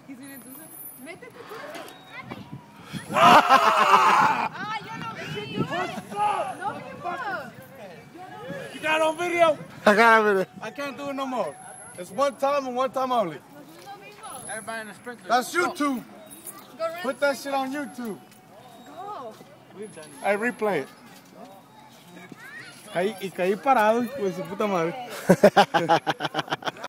Y si entonces, métete tú. Yo no vi. No vimos. You got on video? I got it. I can't do it no more. It's one time and one time only. Everybody in the sprinkler. That's YouTube. Go run. Put that shit on YouTube. Go. Hey, replay it. Y caí parado, pues su puta madre.